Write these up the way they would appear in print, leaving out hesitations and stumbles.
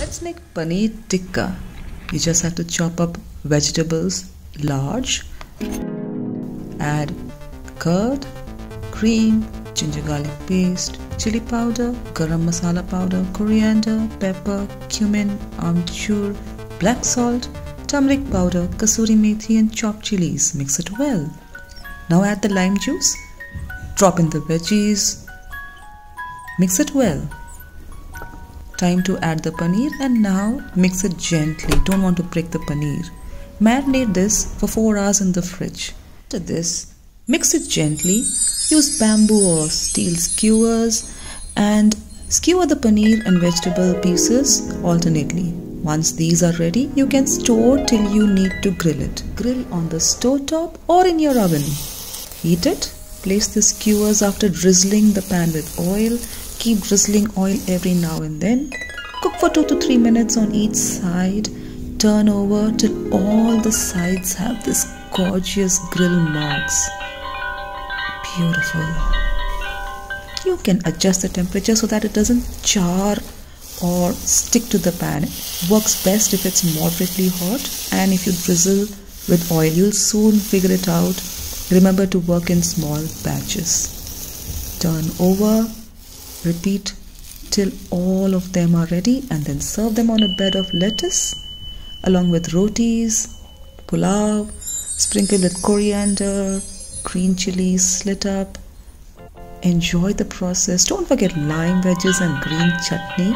Let's make Paneer Tikka. You just have to chop up vegetables large, add curd, cream, ginger garlic paste, chili powder, garam masala powder, coriander, pepper, cumin, amchur, black salt, turmeric powder, kasuri methi and chopped chilies. Mix it well. Now add the lime juice, drop in the veggies, mix it well. Time to add the paneer and now mix it gently. Don't want to break the paneer. Marinate this for 4 hours in the fridge. After this, mix it gently. Use bamboo or steel skewers and skewer the paneer and vegetable pieces alternately. Once these are ready, you can store till you need to grill it. Grill on the stove top or in your oven. Heat it. Place the skewers after drizzling the pan with oil. Keep drizzling oil every now and then. Cook for 2 to 3 minutes on each side. Turn over till all the sides have this gorgeous grill marks. Beautiful. You can adjust the temperature so that it doesn't char or stick to the pan. It works best if it's moderately hot, and if you drizzle with oil, you'll soon figure it out. Remember to work in small batches. Turn over, repeat till all of them are ready, and then serve them on a bed of lettuce along with rotis, pulao, sprinkle with coriander, green chilies slit up. Enjoy the process. Don't forget lime wedges and green chutney.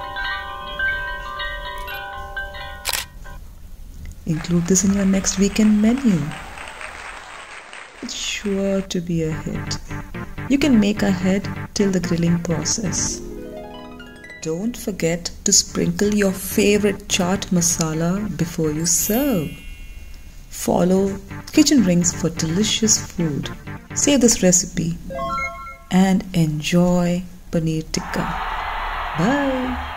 Include this in your next weekend menu. It's sure to be a hit. You can make ahead till the grilling process. Don't forget to sprinkle your favorite chaat masala before you serve. Follow Kitchen Rings for delicious food. Save this recipe and enjoy Paneer Tikka. Bye.